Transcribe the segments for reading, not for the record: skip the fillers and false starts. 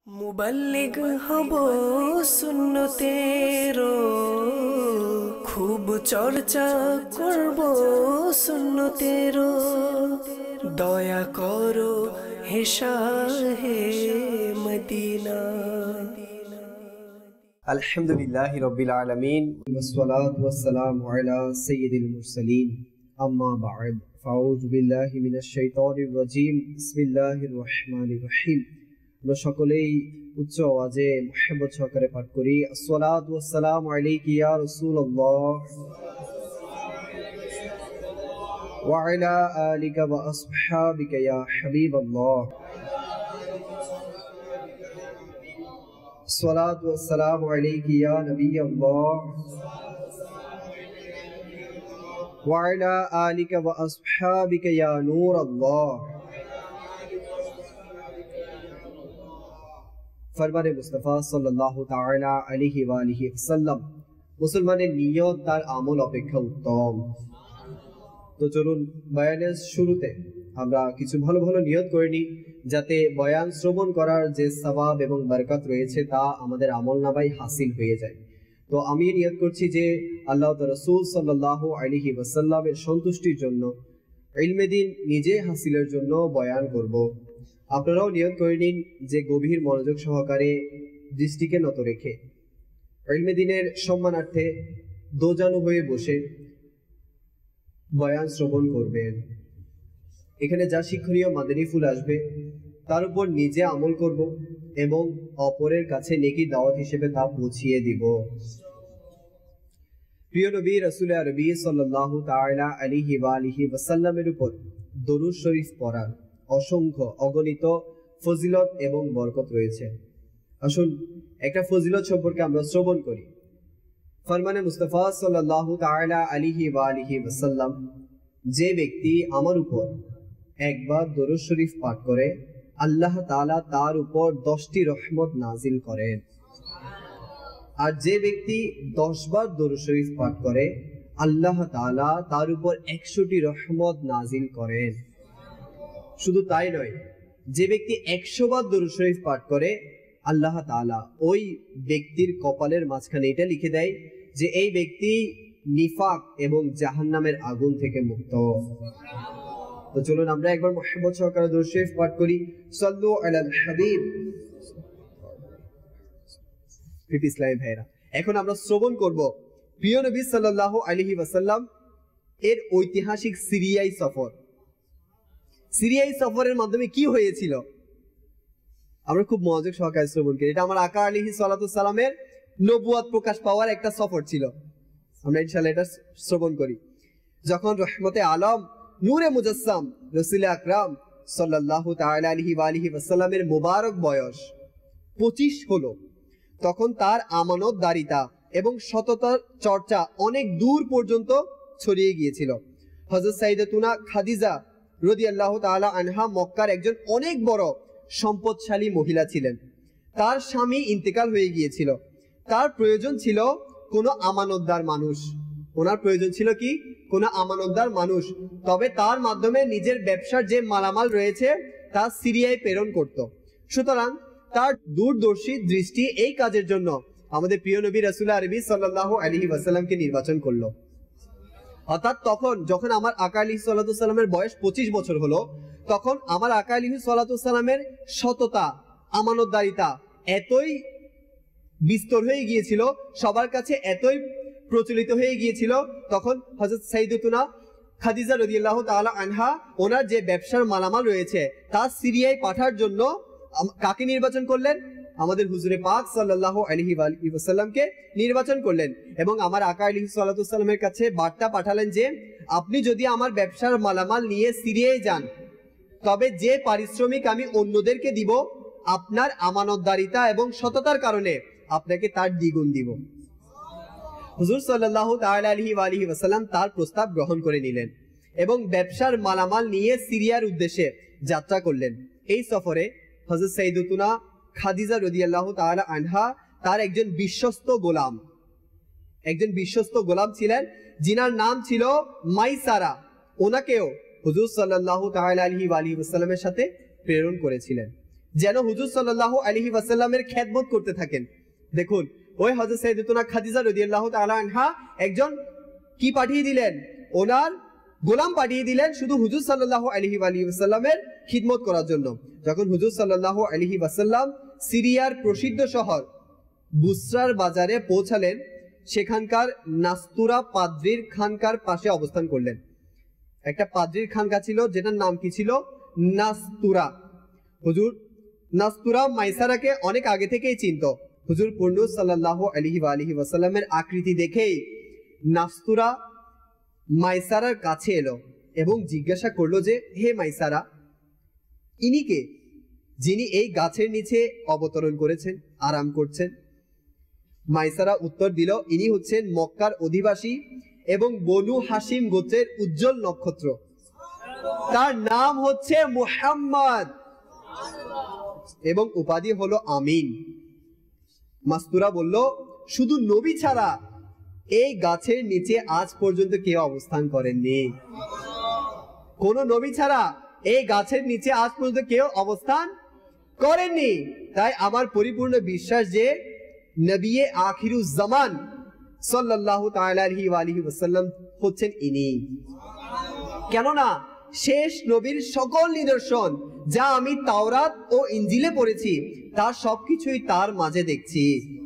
मुबल्लिग hub सुन्नतेरो खूब चर्चा करब सुन्नतेरो दया करो हे शाहे मदीना। अल्हम्दुलिल्लाहि रब्बिल आलमीन वस्सलातु वस्सलामु अला सय्यिदिल मुरसलीन अम्मा बअद फाऊज़ु बिल्लाहि मिनश शैतानिर रजीम बिस्मिल्लाहिर रहमानिर रहीम। আমরা সকলেই উচ্চ আওয়াজে মুহাব্বত সহকারে পাঠ করি আসসালাতু ওয়াসসালামু আলাইকা ইয়া রাসূলুল্লাহ ওয়া আলা আলিকা ওয়া আসহাবিকা ইয়া হাবিবাল্লাহ। আসসালাতু ওয়াসসালামু আলাইকা ইয়া নবিয়াল্লাহ ওয়া আলা আলিকা ওয়া আসহাবিকা ইয়া নূরাল্লাহ। फरमाने मुस्तफ़ा सल्लल्लाहु ताला अलैहि वालिहि वसल्लम मुसलमाনের নিয়ত তার আমল অপেক্ষা উত্তম। তো চলুন বয়ানের শুরুতে আমরা কিছু ভালো ভালো নিয়ত করে নিই যাতে বয়ান শ্রবণ করার যে সওয়াব এবং বরকত রয়েছে তা আমাদের আমলনামায় হাসিল হয়ে যায়। তো আমি নিয়ত করছি যে আল্লাহ তাআলা রাসূল সাল্লাল্লাহু আলাইহি ওয়াসাল্লামের সন্তুষ্টির জন্য ইলমে দ্বীন নিজে হাসিলের জন্য বয়ান করব। আপনারাও নিয়ত করে নিন যে গভীর মনোযোগ সহকারে দৃষ্টিকে নত রেখে ইলমে দ্বীনের সম্মানার্থে দোজানু হয়ে বসে বয়ান শ্রবণ করবেন। এখানে যা শিক্ষণীয় মাদানী ফুল আসবে তার উপর নিজে আমল করব এবং অপরের কাছে নেকি দাওয়াত হিসেবে তা পৌঁছিয়ে দিব। প্রিয় নবী রাসূল আরবি সাল্লাল্লাহু তাআলা আলাইহি ওয়া আলিহি ওয়াসাল্লামের উপর দরুদ শরীফ পড়ার অসংখ্য অগণিত ফজিলত এবং বরকত রয়েছে। আসুন একটা ফজিলত সম্পর্কে আমরা শ্রবণ করি। ফরমানে মুস্তাফা সাল্লাল্লাহু তাআলা আলাইহি ওয়া আলিহি ওয়াসাল্লাম, যে ব্যক্তি আমার উপর একবার দরুদ শরীফ পাঠ করে আল্লাহ তাআলা তার উপর 10টি রহমত নাজিল করেন, আর যে ব্যক্তি 10 বার দরুদ শরীফ পাঠ করে আল্লাহ তাআলা তার উপর 100টি রহমত নাজিল করেন। শুধু তাই নয়, যে ব্যক্তি 100 বার দরুদ শরীফ পাঠ করে আল্লাহ তাআলা ওই ব্যক্তির কপালের মাঝখানে এটা লিখে দেয় যে এই ব্যক্তি নিফাক এবং জাহান্নামের আগুন থেকে মুক্ত। তো চলুন আমরা একবার মুহাম্মদ সহকারে দরুদ শরীফ পাঠ করি। সাল্লু আলাল হাবিব। ইসলামী ভাইরা, এখন আমরা শ্রবণ করব প্রিয় নবী সাল্লাল্লাহু আলাইহি ওয়াসাল্লাম এর ঐতিহাসিক সিরিয়ায় সফর। সিরিয়ায় সফরের মাধ্যমে কি হয়েছিল আমরা খুব মনোযোগ সহকারে শ্রবণ করি। এটা আমার আকা আলাইহিস সালাতু সালামের নবুয়ত প্রকাশ পাওয়ার একটা সফর ছিল। আমরা ইনশাআল্লাহ এটা শ্রবণ করি। যখন রহমতে আলম নূরে মুজাসসাম রাসূল আকরাম সাল্লাল্লাহু তাআলা আলাইহি ওয়া আলিহি ওয়াসাল্লামের মুবারক বয়স 25 হলো, তখন তার আমানতদারিতা এবং সততার চর্চা অনেক দূর পর্যন্ত ছড়িয়ে গিয়েছিল। হযরত সাইয়্যিদাতুনা খাদিজা রাদিয়াল্লাহু তাআলা আনহা মক্কার একজন অনেক বড় সম্পদশালী মহিলা ছিলেন। তার স্বামী ইন্তেকাল হয়ে গিয়েছিল। তার প্রয়োজন ছিল কোনো আমানতদার মানুষ। ওনার প্রয়োজন ছিল কি? কোনো আমানতদার মানুষ। তবে তার মাধ্যমে নিজের ব্যবসার যে মালামাল রয়েছে তা সিরিয়ায় প্রেরণ করত। সুতরাং তার দূরদর্শী দৃষ্টি এই কাজের জন্য আমাদের প্রিয় নবী রাসূল আরবি সাল্লাল্লাহু আলাইহি ওয়াসাল্লামকে নির্বাচন করলো। অর্থাৎ তখন যখন আমার আকা আলাইহিস সালাতু সালামের বয়স 25 বছর হলো, তখন আমার আকা আলাইহিস সালাতু সালামের সততা আমানতদারিতা এতই বিস্তর হয়ে গিয়েছিল, সবার কাছে এতই প্রচলিত হয়ে গিয়েছিল, তখন হযরত সাইয়্যিদাতুনা খাদিজা রাদিয়াল্লাহু তাআলা আনহা ওনার যে ব্যবসার মালামাল রয়েছে তা সিরিয়ায় পাঠার জন্য কাকে নির্বাচন করলেন? আমাদের হুজুরে পাক সাল্লাল্লাহু আলাইহি ওয়াসাল্লামকে নির্বাচন করলেন এবং আমার আকা আলাইহিস সালাতু সালামের কাছে বার্তা পাঠালেন যে আপনি যদি আমার ব্যবসার মালামাল নিয়ে সিরিয়ায় যান তবে যে পারিশ্রমিক আমি অন্যদেরকে দিব আপনার আমানতদারিতা এবং সততার কারণে আপনাকে তার দ্বিগুণ দিব। হুজুর সাল্লাল্লাহু তাআলা আলাইহি ওয়া আলিহি ওয়াসাল্লাম তার প্রস্তাব গ্রহণ করে নিলেন এবং ব্যবসার মালামাল নিয়ে সিরিয়ার উদ্দেশ্যে যাত্রা করলেন। এই সফরে হযরত সাইয়্যিদাতুনা খাদিজা রাদিয়াল্লাহু তাআলা আনহা তার একজন বিশ্বস্ত গোলাম ছিলেন যিনার নাম ছিল মাইসারা। ওনাকেও হুজুর সাল্লাল্লাহু তাআলা আলাইহি ওয়া আলিহি ওয়াসাল্লামের সাথে প্রেরণ করেছিলেন। যেন হুজুর সাল্লাল্লাহু আলাইহি ওয়াসাল্লামের খেদমত করতে থাকেন। দেখুন ওই হযরত সাইয়্যিদাতুনা খাদিজা রাদিয়াল্লাহু তাআলা আনহা একজন কি পাঠিয়ে দিলেন, ওনার গোলাম পাঠিয়ে দিলেন শুধু হুজুর সাল্লাল্লাহু আলাইহি ওয়াসাল্লামের খিদমত করার জন্য। যখন হুজুর সাল্লাল্লাহু আলাইহি ওয়াসাল্লাম সিরিয়ার প্রসিদ্ধ শহর বুসরার বাজারে পৌঁছালেন, সেখানকার নাস্তুরা পাদ্রির খানকার পাশে অবস্থান করলেন। একটা পাদ্রির খানকা ছিল যেটার নাম কি ছিল, নাস্তুরা। হুজুর নাস্তুরা মাইসারাকে অনেক আগে থেকেই চিনত। হুজুর পূর্ণ সাল্লাল্লাহু আলাইহি ওয়াসাল্লামের আকৃতি দেখেই নাস্তুরা মাইসারার কাছে এলো এবং জিজ্ঞাসা করলো যে, হে মাইসারা, ইনি কে যিনি এই গাছের নিচে অবতরণ করেছেন, আরাম করছেন? মাইসারা উত্তর দিল, ইনি হচ্ছেন মক্কার অধিবাসী এবং বনু হাসিম গোত্রের উজ্জ্বল নক্ষত্র, তার নাম হচ্ছে মুহাম্মদ এবং উপাধি হলো আমিন। মাস্তুরা বলল, শুধু নবী ছাড়া এই গাছের নিচে আজ পর্যন্ত কেউ অবস্থান করেননি। কোন নবী ছাড়া এই গাছের নিচে আজ পর্যন্ত কেউ অবস্থান করেননি। তাই আমার পরিপূর্ণ বিশ্বাস যে নবী আখিরুজ জামান সাল্লাল্লাহু তাআলা আলাইহি ওয়াসাল্লাম হচ্ছেন ইনি। কেননা শেষ নবীর সকল নিদর্শন যা আমি তাওরাত ও ইনজিলে পড়েছি তার সবকিছুই তার মাঝে দেখছি।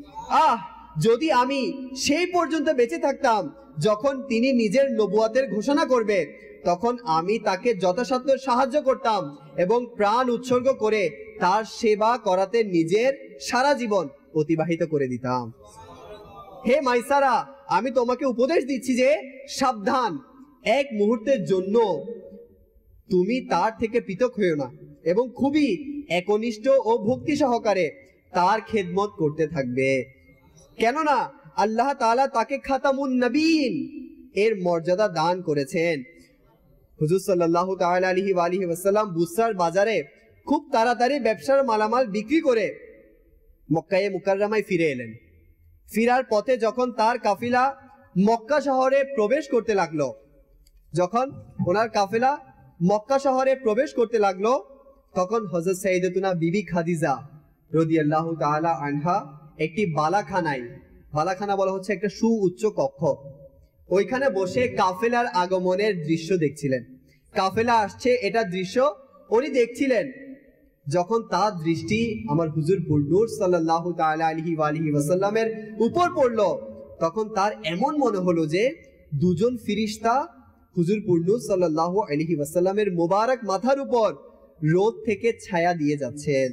যদি আমি সেই পর্যন্ত বেঁচে থাকতাম যখন তিনি নিজের নবুয়াতের ঘোষণা করবে, তখন আমি তাকে যথাসাধ্য সাহায্য করতাম এবং প্রাণ উৎসর্গ করে তার সেবা করাতে নিজের সারা জীবন অতিবাহিত করে দিতাম। হে মাইসারা, আমি তোমাকে উপদেশ দিচ্ছি যে সাবধান, এক মুহূর্তের জন্য তুমি তার থেকে পৃথক হইও না এবং খুবই একনিষ্ঠ ও ভক্তি সহকারে তার খেদমত করতে থাকবে। কেননা আল্লাহ তাআলা তাকে খাতামুন নবীন এর মর্যাদা দান করেছেন। হুজুর সাল্লাল্লাহু তাআলা আলাইহি ওয়াসাল্লাম বুসরার বাজারে খুব তাড়াতাড়ি ব্যবসার মালামাল বিক্রি করে মক্কায়ে মুকাররমায় ফিরে এলেন। ফিরার পথে যখন তার কাফিলা মক্কা শহরে প্রবেশ করতে লাগলো, যখন ওনার কাফিলা মক্কা শহরে প্রবেশ করতে লাগলো, তখন হযরত সাইয়্যিদাতুনা বিবি খাদিজা রাদিয়াল্লাহু তাআলা আনহা একটি বালাখানা বলা হচ্ছে একটা সুউচ্চ কক্ষ, ওইখানে বসে কাফেলার আগমনের দৃশ্য দেখছিলেন। কাফেলা আসছে এটা দৃশ্য উনি দেখছিলেন। যখন তার দৃষ্টি আমার হুজুর নূর সাল্লাল্লাহু তাআলা আলাইহি ওয়াসাল্লামের উপর পড়লো, তখন তার এমন মনে হলো যে দুজন ফিরিস্তা হুজুর নূর সাল্লাল্লাহু আলাইহি ওয়াসাল্লামের মোবারক মাথার উপর রোদ থেকে ছায়া দিয়ে যাচ্ছেন।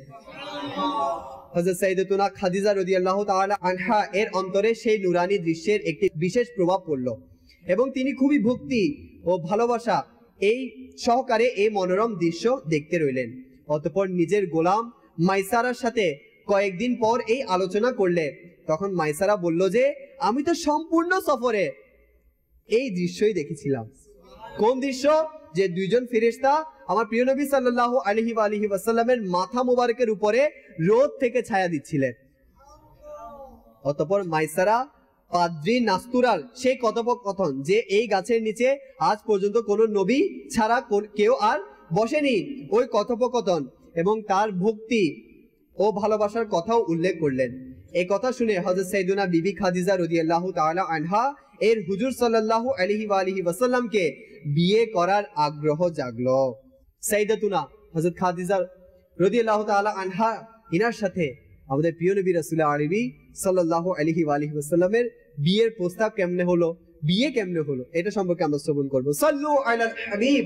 হযরত সাইয়্যিদাতুনা খাদিজা রাদিয়াল্লাহু তাআলা আনহা এর অন্তরে সেই নুরানি দৃশ্যের একটি বিশেষ প্রভাব পড়ল এবং তিনি খুবই ভক্তি ও ভালোবাসা এই সহকারে এই মনোরম দৃশ্য দেখতে রইলেন। অতঃপর নিজের গোলাম মাইসারার সাথে কয়েকদিন পর এই আলোচনা করলে, তখন মাইসারা বলল যে আমি তো সম্পূর্ণ সফরে এই দৃশ্যই দেখেছিলাম। কোন দৃশ্য? যে দুইজন ফেরেশতা আমার প্রিয় নবী সাল্লাল্লাহু আলাইহি ওয়াসাল্লামের মাথা মোবারকের উপরে রোদ থেকে ছায়া দিচ্ছিলেন। অতঃপর মাইসারা পাদ্রী নাস্তুরার সেই কথোপকথন যে এই গাছের নিচে আজ পর্যন্ত কোনো নবী ছাড়া কেউ আর বসেনি, ওই কথোপকথন এবং তার ভক্তি ও ভালোবাসার কথাও উল্লেখ করলেন। এই কথা শুনে হযরত সাইয়্যিদুনা বিবি খাদিজা রাদিয়াল্লাহু তাআলা আনহা এর হুজুর সাল্লাল্লাহু আলাইহি ওয়াসাল্লামকে বিয়ে করার আগ্রহ জাগলো। সাইয়্যিদাতুনা হযরত খাদিজা রাদিয়াল্লাহু তাআলা আনহা ইনার সাথে আমাদের প্রিয় নবী রাসূল আরবি সাল্লাল্লাহু আলাইহি ওয়াসাল্লামের বিয়ের প্রস্তাব কেমনে হলো, বিয়ে কেমনে হলো, এটা সম্পর্কে আমরা শ্রবণ করব। সাল্লু আলাল হাবিব।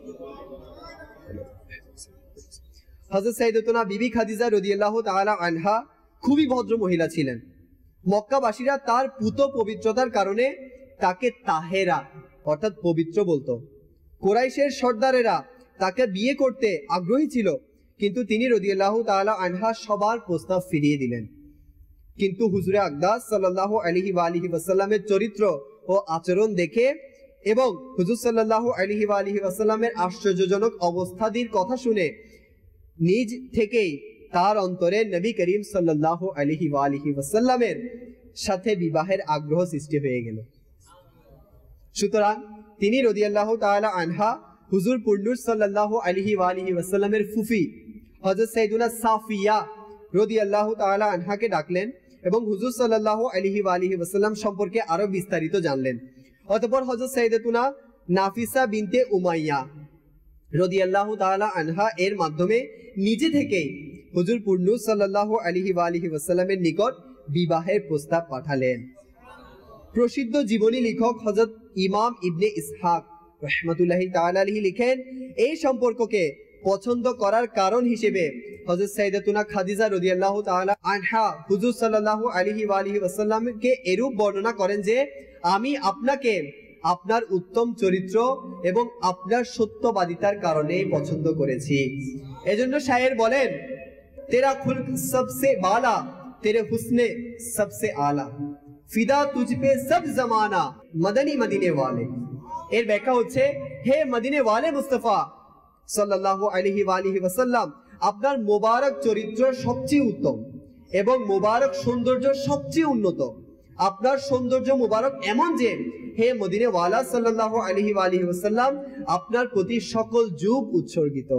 হযরত সাইয়্যিদাতুনা বিবি খাদিজা রাদিয়াল্লাহু তাআলা আনহা খুবই ভদ্র মহিলা ছিলেন। মক্কাবাসীরা তার পুত পবিত্রতার কারণে তাকে তাহেরা অর্থাৎ পবিত্র বলতো। কুরাইশের সর্দারেরা তাকে বিয়ে করতে আগ্রহী ছিল, কিন্তু তিনি রাদিয়াল্লাহু তাআলা আনহা সবার প্রস্তাব ফিরিয়ে দিলেন। কিন্তু হুজুরে আকদাস সাল্লাল্লাহু আলাইহি ওয়াসাল্লামের চরিত্র ও আচরণ দেখে এবং হুজুর সাল্লাল্লাহু আলাইহি ওয়াসাল্লামের আশ্চর্যজনক অবস্থাদির কথা শুনে নিজ থেকেই তার অন্তরে নবী করিম সাল্লাল্লাহু আলাইহি ওয়াসাল্লামের সাথে বিবাহের আগ্রহ সৃষ্টি হয়ে গেল। সুতরাং তিনি রাদিয়াল্লাহু তাআলা আনহা হুজুর নূর সাল্লাল্লাহু আলাইহি ওয়াসাল্লামের ফুফি হযরত সাইয়্যিদুনা সাফিয়া রাদিয়াল্লাহু তাআলা আনহাকে ডাকলেন এবং হুজুর সাল্লাল্লাহু আলাইহি ওয়া আলিহি ওয়াসাল্লাম সম্পর্কে আরো বিস্তারিত জানলেন। অতঃপর হযরত সাইয়্যিদাতুনা নাফিসা বিনতে উমাইয়া রাদিয়াল্লাহু তাআলা আনহা এর মাধ্যমে নিজে থেকেই হুজুর পূর্ণ সাল্লাল্লাহু আলাইহি ওয়া আলিহি ওয়াসাল্লামের নিকট বিবাহের প্রস্তাব পাঠালেন। প্রসিদ্ধ জীবনী লেখক হযরত ইমাম ইবনে ইসহাক রাহমাতুল্লাহি তাআলা আলাইহি লিখেন, এই সম্পর্ককে পছন্দ করার কারণ হিসেবে হযরত সাইয়্যিদাতুনা খাদিজা রাদিয়াল্লাহু তাআলা আনহা হুজুর সাল্লাল্লাহু আলাইহি ওয়া আলিহি ওয়াসাল্লামকে এরূপ বর্ণনা করেন যে আমি আপনাকে আপনার উত্তম চরিত্র এবং আপনার সত্যবাদিতার কারণে পছন্দ করেছি। এজন্য শায়ের বলেন, তেরা খুলক সবসে বালা, তেরে হুসনে সবসে আলা, ফিদা তুঝ পে সব জামানা, মদনী মদিনে ওয়ালে। এর ব্যাখ্যা হচ্ছে, হে মদিনে ওয়ালে মুস্তাফা সাল্লাল্লাহু আলাইহি ওয়া আলিহি ওয়াসাল্লাম, আপনার মোবারক চরিত্র সবচেয়ে উত্তম এবং মোবারক সৌন্দর্য সবচেয়ে উন্নত। আপনার সৌন্দর্য মোবারক এমন যে হে মদিনে ওয়ালা সাল্লাল্লাহু আলাইহি ওয়া আলিহি ওয়াসাল্লাম, আপনার প্রতি সকল যুগ উৎসর্গিত।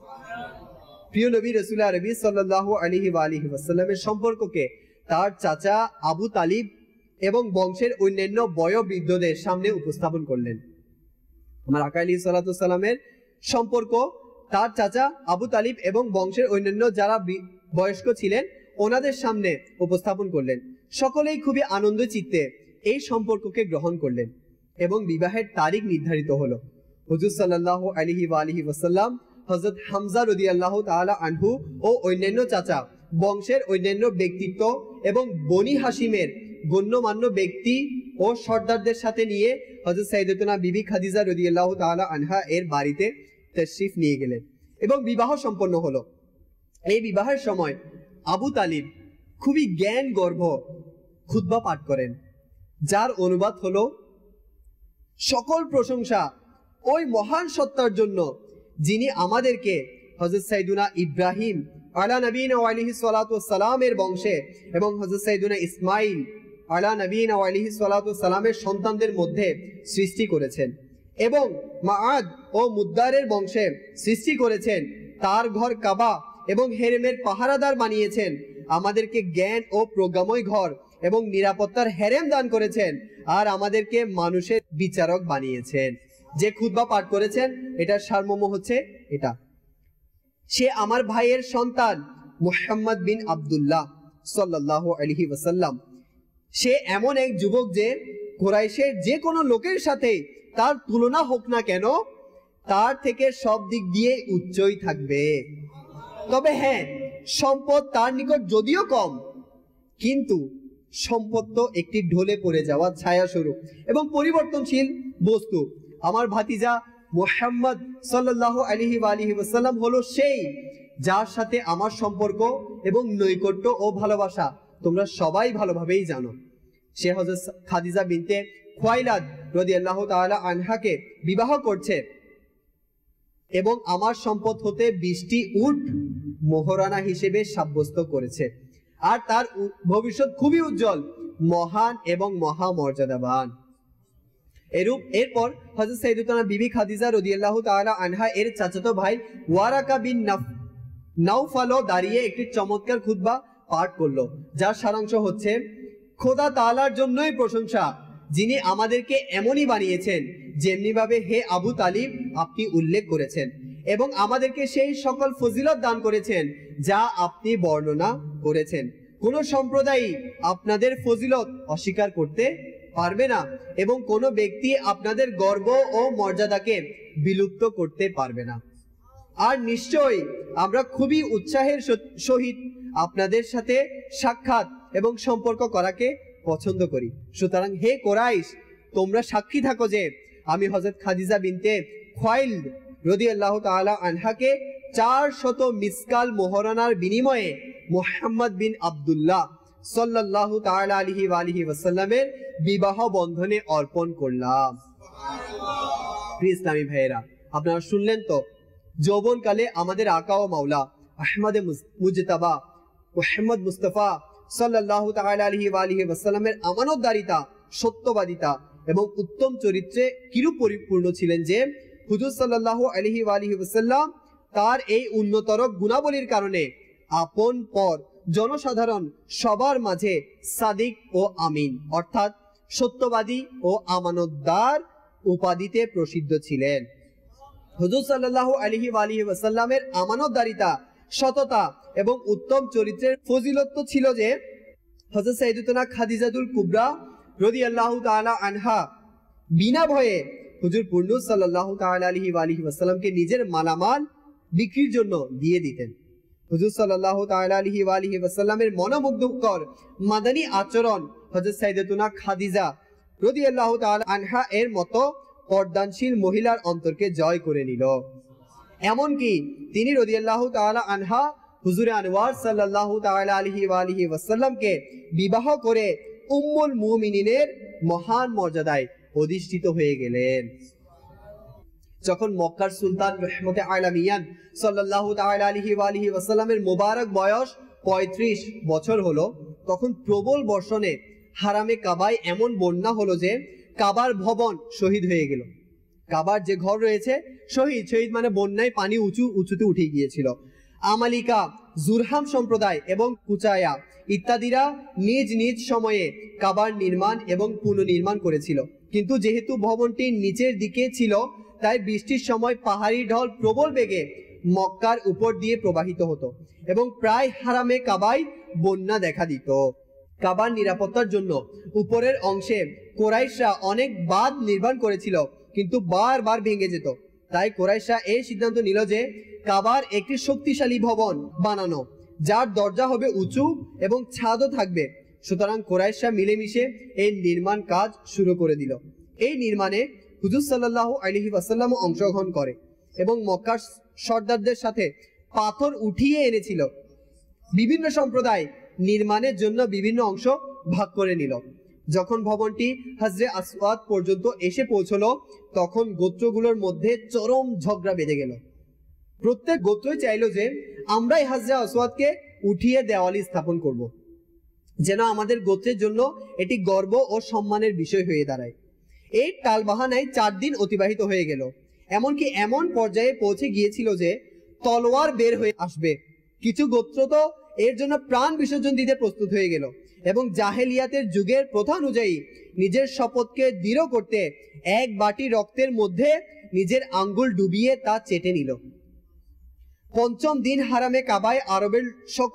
প্রিয় নবী রাসূল আরবি সাল্লাল্লাহু আলাইহি ওয়া আলিহি ওয়াসাল্লামের সম্পর্ককে তার চাচা আবু তালিব এবং বংশের অন্যান্য বয়োবৃদ্ধদের সামনে উপস্থাপন করলেন। আমার আকা আলাইহিস সালাতু ওয়াস সালামের সম্পর্ক তার চাচা আবু তালিব এবং বংশের অন্যান্য যারা বয়স্ক ছিলেন ওনাদের সামনে উপস্থাপন করলেন। সকলেই খুবই আনন্দ চিত্তে এই সম্পর্ককে গ্রহণ করলেন এবং বিবাহের তারিখ নির্ধারিত হলো। হুজুর সাল্লাল্লাহু আলাইহি ওয়া আলিহি ওয়াসাল্লাম হযরত হামজা রাদিয়াল্লাহু তাআলা আনহু ও অন্যান্য চাচা বংশের অন্যান্য ব্যক্তিত্ব এবং বনি হাশিমের গণ্যমান্য ব্যক্তি ও সর্দারদের সাথে নিয়ে হযরত সাইয়্যিদাতুনা বিবি খাদিজা রাদিয়াল্লাহু তাআলা আনহা এর বাড়িতে তাশরিফ নিয়ে গেলেন এবং বিবাহ সম্পন্ন হলো। এই বিবাহের সময় আবু তালিব খুবই জ্ঞান গর্ভ খুতবা পাঠ করেন, যার অনুবাদ হলো, সকল প্রশংসা ওই মহান সত্তার জন্য যিনি আমাদেরকে হযরত সাইয়্যিদুনা ইব্রাহিম আলা নবীনা ওয়া আলাইহিস সালাতু ওয়াস সালামের বংশে এবং হযরত সাইয়্যিদুনা ইসমাঈল আলা নবীনা ওয়া আলাইহিস সালাতু ওয়াস সালামের সন্তানদের মধ্যে সৃষ্টি করেছেন এবং মাআদ ও মুদ্দারের বংশে সৃষ্টি করেছেন। তার ঘর কাবা এবং হেরেমের পাহারাদার বানিয়েছেন। আমাদেরকে জ্ঞান ও প্রজ্ঞাময় ঘর এবং নিরাপত্তার হেরেম দান করেছেন আর আমাদেরকে মানুষের বিচারক বানিয়েছেন। যে খুতবা পাঠ করেছেন এটার সারমর্ম হচ্ছে এটা, সে আমার ভাইয়ের সন্তান মুহাম্মদ বিন আব্দুল্লাহ সাল্লাল্লাহু আলাইহি ওয়াসাল্লাম। সে এমন এক যুবক যে কুরাইশের যে কোনো লোকের সাথে তার তুলনা হোক না কেন তার থেকে সব দিক দিয়ে উচ্চই থাকবে। তবে হ্যাঁ, সম্পদ তার নিকট যদিও কম, কিন্তু সম্পদ তো একটি ঢলে পড়ে যাওয়া ছায়া স্বরূপ এবং পরিবর্তনশীল বস্তু। আমার ভাতিজা মুহাম্মদ সাল্লাল্লাহু আলাইহি ওয়া আলিহি ওয়াসাল্লাম হলো সেই যার সাথে আমার সম্পর্ক এবং নৈকট্য ও ভালোবাসা তোমরা সবাই ভালোভাবেই জানো। সে হযরত খাদিজা বিনতে খুয়াইলাদ রাদিয়াল্লাহু তাআলা আনহাকে বিবাহ করছে এবং আমার সম্পদ হতে 20টি উট মোহরানা হিসেবে সাব্যস্ত করেছে আর তার ভবিষ্যৎ খুবই উজ্জ্বল, মহান এবং মহামর্যাদাবান। এরপর হযরত সাইয়্যিদাতুনা বিবি খাদিজা রাদিয়াল্লাহু তাআলা আনহা এর চাচাতো ভাই ওয়ারাকা বিন নাওফালও দাঁড়িয়ে একটি চমৎকার খুতবা পাঠ করলো, যার সারাংশ হচ্ছে, খোদা তাআলার জন্যই প্রশংসা যিনি আমাদেরকে এমনই বানিয়েছেন যেমনি ভাবে হে আবু তালিব আপনি উল্লেখ করেছেন এবং আমাদেরকে সেই সকল ফজিলত দান করেছেন যা আপনি বর্ণনা করেছেন। কোন সম্প্রদায় আপনাদের ফজিলত অস্বীকার করতে পারবে না এবং কোনো ব্যক্তি আপনাদের গর্ব ও মর্যাদাকে বিলুপ্ত করতে পারবে না। আর নিশ্চয়ই আমরা খুবই উৎসাহের সহিত আপনাদের সাথে সাক্ষাৎ এবং সম্পর্ক করাকে পছন্দ করি। সুতরাং হে কুরাইশ, তোমরা সাক্ষী থাকো যে আমি হযরত খাদিজা বিনতে খুয়াইলাদ রাদিয়াল্লাহু তাআলা আনহাকে 400 মিসকাল মোহরানার বিনিময়ে মুহাম্মদ বিন আব্দুল্লাহ সাল্লাল্লাহু তাআলা আলাইহি ওয়া আলিহি ওয়াসাল্লামের বিবাহ বন্ধনে অর্পণ করলাম। প্রিয় ইসলামী ভাইয়েরা, আপনারা শুনলেন তো, যৌবনকালে আমাদের আকা ও মাওলা আহমদ মুজতাবা মুহাম্মদ মুস্তাফা সাল্লাল্লাহু তাআলা আলাইহি ওয়া আলিহি ওয়াসাল্লামের আমানতদারিতা, সত্যবাদিতা এবং উত্তম চরিত্রে কিরূপ পরিপূর্ণ ছিলেন যে হুজুর সাল্লাল্লাহু আলাইহি ওয়া আলিহি ওয়াসাল্লাম তার এই উন্নতর গুণাবলীর কারণে আপন পর জনসাধারণ সবার মাঝে সাদিক ও আমিন অর্থাৎ সত্যবাদী ও আমানতদার উপাধিতে প্রসিদ্ধ ছিলেন। হুজুর সাল্লাল্লাহু আলাইহি ওয়াসাল্লামের আমানতদারিতা, সততা এবং উত্তম চরিত্রের ফজিলত ছিল যে হযরত সাইয়্যিদাতুনা খাদিজাতুল কুবরা রাদিয়াল্লাহু তাআলা আনহা বিনা ভয়ে হুজুর পূর্ণ সাল্লাল্লাহু তাআলা আলাইহি ওয়াসাল্লামকে নিজের মালামাল বিক্রির জন্য দিয়ে দিতেন। হুজুর সাল্লাল্লাহু তাআলা আলাইহি ওয়াসাল্লামের মনোমুগ্ধকর মাদানী আচরণ হযরত সাইয়্যিদাতুনা খাদিজা রাদিয়াল্লাহু তাআলা আনহা এর মতো পর্দানশীল মহিলার অন্তরকে জয় করে নিল। এমনকি তিনি রাদিয়াল্লাহু তাআলা আনহা হুজুরে আনওয়ার সাল্লাল্লাহু তাআলা আলাইহি ওয়াসাল্লামকে বিবাহ করে উম্মুল মুমিনিনের মহান মর্যাদায় অধিষ্ঠিত হয়ে গেলেন। যখন মক্কার সুলতান রহমতে আলামিয়ান সাল্লাল্লাহু তাআলা আলাইহি ওয়াসাল্লামের মোবারক বয়স 35 বছর হলো, তখন প্রবল বর্ষণে হারামে কাবায় এমন বন্যা হলো যে কাবার ভবন শহীদ হয়ে গেল। কাবার যে ঘর রয়েছে শহীদ মানে বন্যায় পানি উঁচুতে উঠে গিয়েছিল। আমালিকা, জুরহাম সম্প্রদায় এবং কুচায়া ইত্যাদিরা নিজ নিজ সময়ে কাবার নির্মাণ এবং পুনর্নির্মাণ করেছিল, কিন্তু যেহেতু ভবনটি নিচের দিকে ছিল তাই বৃষ্টির সময় পাহাড়ি ঢল প্রবল বেগে মক্কার উপর দিয়ে প্রবাহিত হতো এবং প্রায় হারামে কাবায় বন্যা দেখা দিত। কাবার নিরাপত্তার জন্য উপরের অংশে কুরাইশরা অনেক বাঁধ নির্মাণ করেছিল, কিন্তু বারবার ভেঙে যেত। তাই কুরাইশরা এই সিদ্ধান্ত নিল যে কাবার একটি শক্তিশালী ভবন বানানো, যার দরজা হবে উঁচু এবং ছাদও থাকবে। সুতরাং কুরাইশরা মিলেমিশে এই নির্মাণ কাজ শুরু করে দিল। এই নির্মাণে হুজুর সাল্লাল্লাহু আলাইহি ওয়াসাল্লাম অংশগ্রহণ করে এবং মক্কার সর্দারদের সাথে পাথর উঠিয়ে এনেছিল। বিভিন্ন সম্প্রদায় নির্মাণের জন্য বিভিন্ন অংশ ভাগ করে নিল। যখন ভবনটি হাজরে আসওয়াদ পর্যন্ত এসে পৌঁছলো, তখন গোত্রগুলোর মধ্যে চরম ঝগড়া বেঁধে গেল। প্রত্যেক গোত্রই চাইলো যে আমরাই হাজরে আসওয়াদকে উঠিয়ে দেওয়ালি স্থাপন করব, যেন আমাদের গোত্রের জন্য এটি গর্ব ও সম্মানের বিষয় হয়ে দাঁড়ায়। এই টালবাহানায় 4 দিন অতিবাহিত হয়ে গেল। এমনকি এমন পর্যায়ে পৌঁছে গিয়েছিল যে তলোয়ার বের হয়ে আসবে। কিছু গোত্র তো এর জন্য প্রাণ বিসর্জন দিতে প্রস্তুত হয়ে গেল এবং জাহেলিয়াতের যুগের প্রথা অনুযায়ী নিজের শপথকে দৃঢ় করতে এক বাটি রক্তের মধ্যে নিজের আঙ্গুল ডুবিয়ে তা চেটে নিল। 5ম দিন হারামে কাবায় আরবের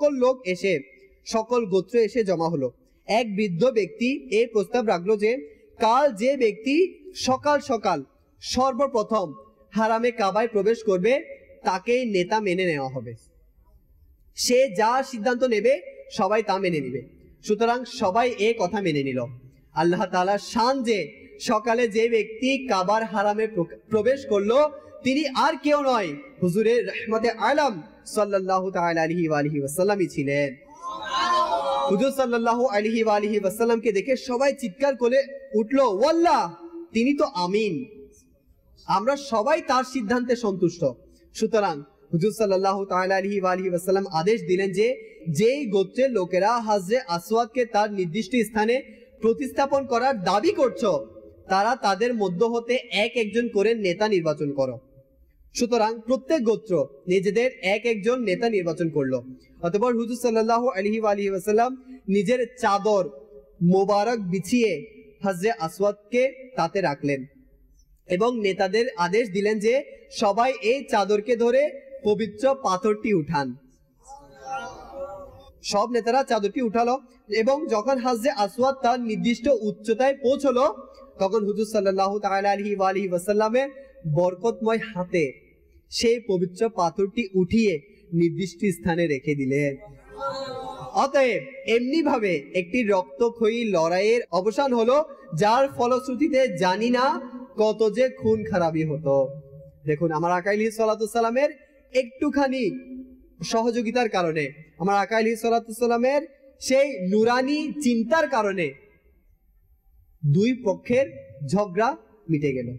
সকল গোত্র এসে জমা হলো। এক বৃদ্ধ ব্যক্তি এই প্রস্তাব রাখলো যে কাল যে ব্যক্তি সকাল সকাল সর্বপ্রথম হারামে কাবায় প্রবেশ করবে তাকেই নেতা মেনে নেওয়া হবে। সে যা সিদ্ধান্ত নেবে সবাই তা মেনে নেবে। সুতরাং সবাই এই কথা মেনে নিল। আল্লাহ তাআলার শান যে সকালে যে ব্যক্তি কাবার হারামে প্রবেশ করলো তিনি আর কেউ নয়, হুজুরে রহমতে আলম সাল্লাল্লাহু তাআলা আলাইহি ওয়াসাল্লামই ছিলেন। হুজুর সাল্লাল্লাহু আলাইহি ওয়াসাল্লামকে দেখে সবাই চিৎকার করে উঠলো, ওয়াল্লাহ, তিনি তো আমিন। আমরা সবাই তার সিদ্ধান্তে সন্তুষ্ট। সুতরাং হুজুর সাল্লাল্লাহু তাআলা আলাইহি ওয়াসাল্লাম আদেশ দিলেন যে যেই গোত্রের লোকেরা হাজরে আসওয়াদকে তার নির্দিষ্ট স্থানে প্রতিস্থাপন করার দাবি করছো, তারা তাদের মধ্য হতে একজন করে নেতা নির্বাচন করো। সুতরাং প্রত্যেক গোত্র নিজেদের একজন নেতা নির্বাচন করলো। অতঃপর হুজুর সাল্লাল্লাহু আলাইহি ওয়াসাল্লাম নিজের চাদর মোবারক বিছিয়ে হাজরে আসওয়াদকে তাতে রাখলেন এবং নেতাদের আদেশ দিলেন যে সবাই এই চাদরকে ধরে পবিত্র পাথরটি উঠান। সব নেতারা চাদরটি উঠালো এবং যখন হাজরে আসওয়াদ তার নির্দিষ্ট উচ্চতায় পৌঁছলো, তখন হুজুর সাল্লাল্লাহু তাআলা আলাইহি ওয়াসাল্লামের বরকতময় হাতে সেই পবিত্র পাথরটি উঠিয়ে নির্দিষ্ট স্থানে রেখে দিলেন। অতএব এমনি ভাবে একটি রক্তক্ষয়ী লড়াইয়ের অবসান হলো, যার ফলশ্রুতিতে জানি না কত যে খুন খারাপি হতো। দেখুন, আমার আকা আলাইহিস সালাতু সালামের একটুখানি সহযোগিতার কারণে, আমার আকা আলাইহিস সালাতু সালামের সেই নুরানি চিন্তার কারণে দুই পক্ষের ঝগড়া মিটে গেল।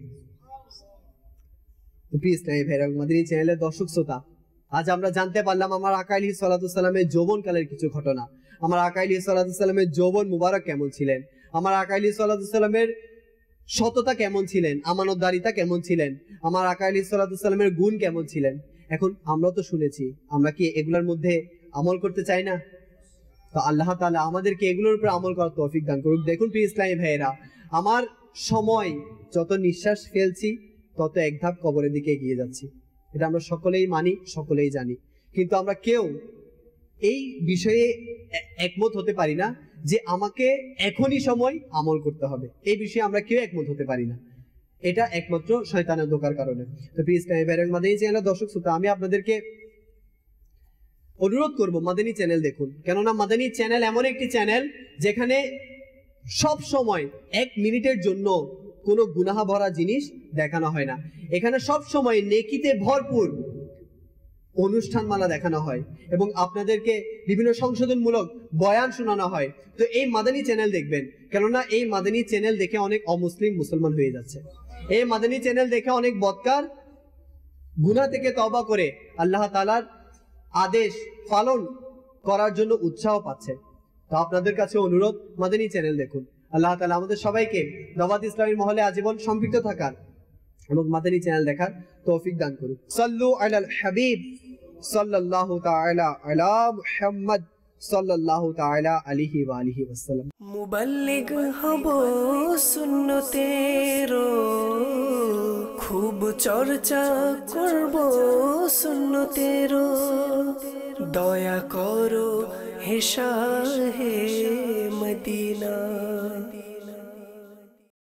মাদানী চ্যানেলের দর্শক শ্রোতা, আজ আমরা জানতে পারলাম আমার আকা আলাইহিস সালাতু সালামের যৌবনকালের কিছু ঘটনা। আমার আকা আলাইহিস সালাতু সালামের যৌবন মুবারক কেমন ছিলেন, আমার আকা আলাইহিস সালাতু সালামের সততা কেমন ছিলেন, আমানতদারিতা কেমন ছিলেন, আমার আকা আলাইহিস সালাতু সালামের গুণ কেমন ছিলেন। এখন আমরা তো শুনেছি, আমরা কি এগুলোর মধ্যে আমল করতে চাই না? তো আল্লাহ তাআলা আমাদেরকে এগুলোর উপর আমল করার তৌফিক দান করুক। দেখুন প্রিয় ইসলামী ভাইয়েরা, আমার সময় যত নিঃশ্বাস ফেলছি তত এক ধাপ কবরের দিকে এগিয়ে যাচ্ছি। এটা আমরা সকলেই মানি, সকলেই জানি, কিন্তু আমরা কেউ এই বিষয়ে একমত হতে পারি না যে আমাকে এখনই সময় আমল করতে হবে। এই বিষয়ে আমরা কেউ একমত হতে পারি না, এটা একমাত্র শয়তানের ধোঁকার কারণে। তো প্রিয় ইসলামী ভাইয়েরা, মাদানী চ্যানেলের দর্শক শ্রোতা, আমি আপনাদেরকে অনুরোধ করব মাদানী চ্যানেল দেখুন। কেননা মাদানী চ্যানেল এমন একটি চ্যানেল যেখানে সব সময় 1 মিনিটের জন্য কোনো গুনাহ ভরা জিনিস দেখানো হয় না। এখানে সব সময় নেকিতে ভরপুর অনুষ্ঠানমালা দেখানো হয় এবং আপনাদেরকে বিভিন্ন সংশোধনমূলক বয়ান শোনানো হয়। তো এই মাদানী চ্যানেল দেখবেন, কেননা এই মাদানী চ্যানেল দেখে অনেক অমুসলিম মুসলমান হয়ে যাচ্ছে। এই মাদানী চ্যানেল দেখে অনেক বদকার গুনাহ থেকে তওবা করে আল্লাহ তাআলার আদেশ পালন করার জন্য উৎসাহ পাচ্ছে। তো আপনাদের কাছে অনুরোধ, মাদানী চ্যানেল দেখুন। আল্লাহ তাআলা আমাদের সবাইকে দাওয়াত ইসলামীর মহলে আজীবন সম্পৃক্ত থাকার এবং মাদানী চ্যানেল দেখার তৌফিক দান করুন। সাল্লু আলাল হাবিব সাল্লাল্লাহু তাআলা আলা মুহাম্মদ সাল্লাল্লাহু তাআলা আলাইহি ওয়া আলিহি ওয়াসাল্লাম। মুবাল্লিগ হব সুন্নতেরো, খুব চর্চা করব সুন্নতেরো। দয়া করো হে শাহে মদিনা।